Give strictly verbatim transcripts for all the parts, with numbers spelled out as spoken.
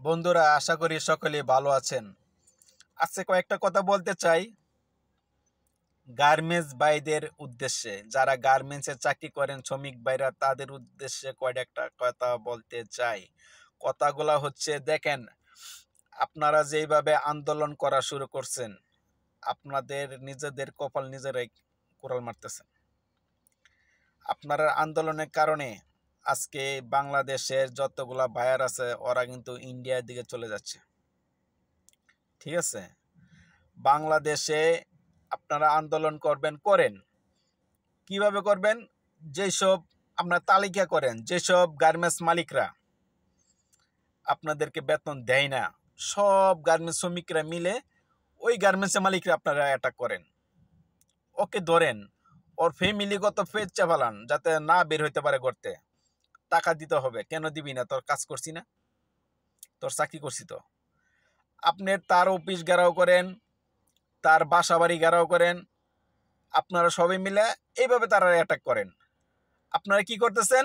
বন্ধুরা, আশা করি সকলেই ভালো আছেন। আজকে কয়েকটা কথা বলতে চাই গার্মেন্টস ভাইদের উদ্দেশ্যে। যারা গার্মেন্টসে চাকরি করেন শ্রমিক ভাইরা, তাদের উদ্দেশ্যে কয়েকটা কথা বলতে চাই। কথাগুলা হচ্ছে, দেখেন, আপনারা যেইভাবে আন্দোলন করা শুরু করছেন, আপনাদের নিজেদের কপাল নিজেরাই কুড়াল মারতেছেন। আপনারা আন্দোলনের কারণে আজকে বাংলাদেশের যতগুলা ভাইয়ার আছে ওরা কিন্তু ইন্ডিয়ার দিকে চলে যাচ্ছে। ঠিক আছে, বাংলাদেশে আপনারা আন্দোলন করবেন, করেন। কিভাবে করবেন? যেসব আপনারা তালিকা করেন, যেসব গার্মেন্টস মালিকরা আপনাদেরকে বেতন দেয় না, সব গার্মেন্টস শ্রমিকরা মিলে ওই গার্মেন্টস মালিকরা আপনারা অ্যাটাক করেন, ওকে ধরেন, ওর ফ্যামিলিগত ফেজ চাপালান যাতে না বের হইতে পারে করতে। টাকা দিতে হবে। কেন দিবি না? তোর কাজ করছি না, তোর চাকরি করছি তো। আপনি তার অফিস ঘেরাও করেন, তার বাসা বাড়ি ঘেরাও করেন, আপনারা সবাই মিলে এইভাবে তারা অ্যাটাক করেন। আপনারা কি করতেছেন?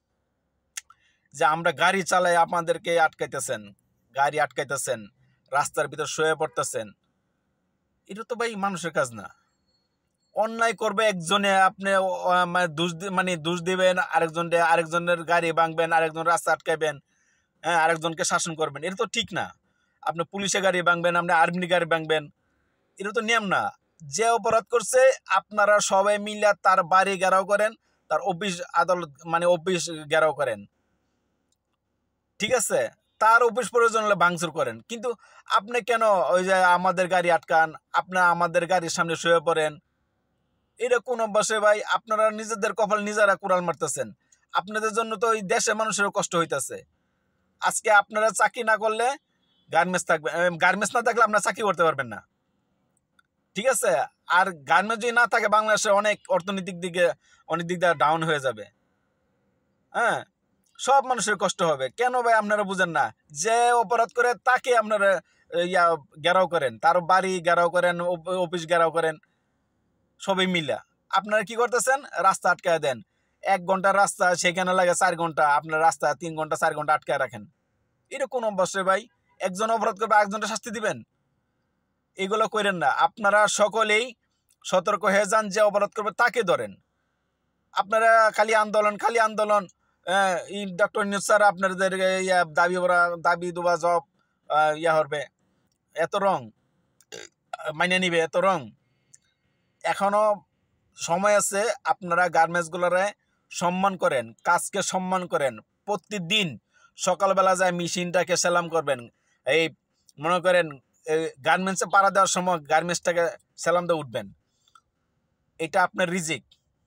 যে আমরা গাড়ি চালাই আপনাদেরকে আটকাইতেছেন, গাড়ি আটকাইতেছেন, রাস্তার ভিতর শুয়ে পড়তেছেন। এটা তো ভাই মানুষের কাজ না। অন্যায় করবে একজনে, আপনি মানে দোষ মানে দোষ দিবেন আরেকজনকে, আরেকজনের গাড়ি ভাঙবেন, আরেকজন রাস্তা আটকাইবেন, হ্যাঁ, আরেকজনকে শাসন করবেন। এটা তো ঠিক না। আপনি পুলিশের গাড়ি ভাঙবেন, আপনি আর্মির গাড়ি ভাঙবেন, এটা তো নিয়ম না। যে অপরাধ করছে আপনারা সবাই মিলে তার বাড়ি ঘেরাও করেন, তার অফিস আদালত মানে অফিস ঘেরাও করেন। ঠিক আছে, তার অফিস প্রয়োজন হলে ভাঙচুর করেন। কিন্তু আপনি কেন ওই যে আমাদের গাড়ি আটকান, আপনারা আমাদের গাড়ির সামনে শুয়ে পড়েন? এটা কোন অভ্যাসে ভাই? আপনারা নিজেদের কপাল নিজেরা কুড়াল মারতেছেন। আপনাদের জন্য তো ওই দেশের মানুষেরও কষ্ট হইতেছে। আজকে আপনারা চাকরি না করলে গার্মেন্টস থাকবে, গার্মেন্টস না থাকলে আপনারা চাকরি করতে পারবেন না। ঠিক আছে, আর গার্মেন্টস যদি না থাকে বাংলাদেশে অনেক অর্থনৈতিক দিকে অনেক দিক দিয়ে ডাউন হয়ে যাবে। হ্যাঁ, সব মানুষের কষ্ট হবে। কেন ভাই আপনারা বুঝেন না? যে অপরাধ করে তাকে আপনারা ইয়া ঘেরাও করেন, তার বাড়ি ঘেরাও করেন, অফিস ঘেরাও করেন, সবাই মিলা। আপনারা কি করতেছেন? রাস্তা আটকায় দেন। এক ঘন্টার রাস্তা সেখানে লাগে চার ঘন্টা, আপনার রাস্তা তিন ঘন্টা চার ঘন্টা আটকায় রাখেন। এটা কোন অভ্যাসে ভাই? একজন অপরাধ করবে একজনটা শাস্তি দিবেন? এগুলো করেন না। আপনারা সকলেই সতর্ক হয়ে যান, যে অপরাধ করবে তাকে ধরেন। আপনারা খালি আন্দোলন খালি আন্দোলন ডক্টর নিউজ স্যার আপনাদের ইয়া দাবি দাবি দুবা জব ইয়া হবে, এত রং মাইনে নিবে, এত রং। এখনো সময় আছে। আপনারা গার্মেন্টসগুলোরে সম্মান করেন, কাজকে সম্মান করেন। প্রতিদিন সকালবেলা যায় মেশিনটাকে সেলাম করবেন। এই মনে করেন গার্মেন্টসে পাড়া দেওয়ার সময় গার্মেন্টসটাকে সেলাম দিয়ে উঠবেন। এটা আপনার রিজিক,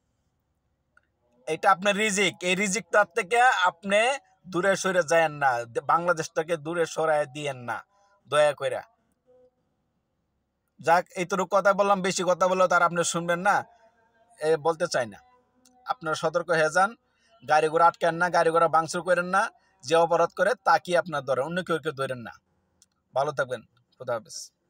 এটা আপনার রিজিক। এই রিজিকটার থেকে আপনি দূরে সরে যায়েন না, বাংলাদেশটাকে দূরে সরাই দিয়েন না দয়া করে। যাক, এইটুকু কথা বললাম, বেশি কথা বললেও তার আপনি শুনবেন না, বলতে চাই না। আপনারা সতর্ক হয়ে যান, গাড়ি ঘোড়া আটকেন না, গাড়ি ঘোড়া ভাঙচুর করেন না। যে অপরাধ করে তাকে আপনার ধরেন, অন্য কেউ কেউ ধরেন না। ভালো থাকবেন। খুদা হাফেজ।